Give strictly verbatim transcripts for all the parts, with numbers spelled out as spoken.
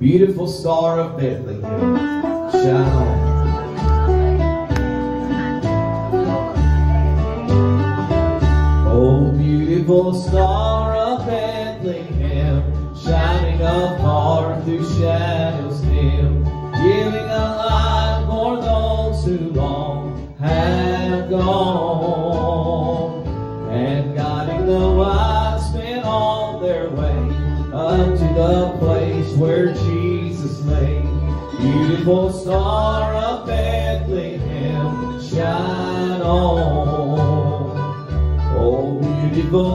Beautiful star of Bethlehem, shine on. Oh, beautiful star of Bethlehem, shining afar through shadows dim, giving a light for those who long have gone, and guiding the wise men on their way unto the place where Jesus lay. Beautiful star of Bethlehem, shine on. Oh, beautiful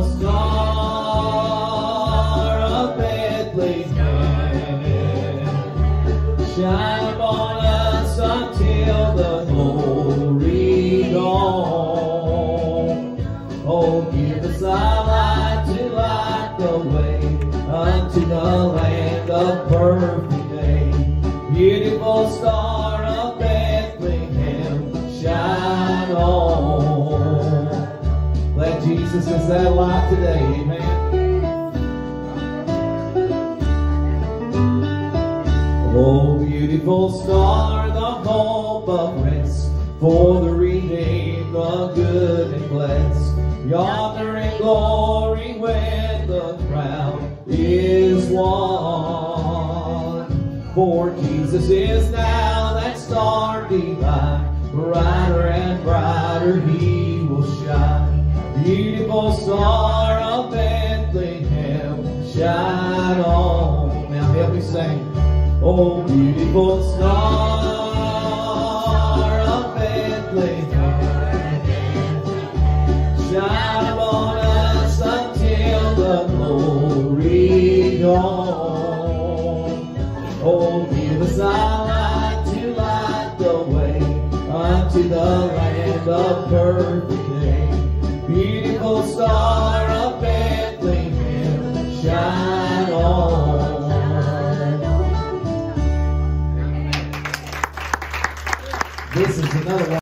star of Bethlehem, shine upon us until the glory dawn. Oh, give us thy light to light the way unto the land of perfect day. Beautiful star of Bethlehem, shine on. Let Jesus is that light today, amen. Oh, beautiful star, the hope of rest for the redeemed, the good and blessed. Yonder in glory when the crown is won. For Jesus is now that star divine, brighter and brighter he will shine. Beautiful star of Bethlehem, shine on. Now help me sing. Oh, beautiful star of Bethlehem, shine upon us until the glory dawn. Oh, give us thy light to light the way unto the land of perfect day. Beautiful star of Bethlehem, shine on. This is another one.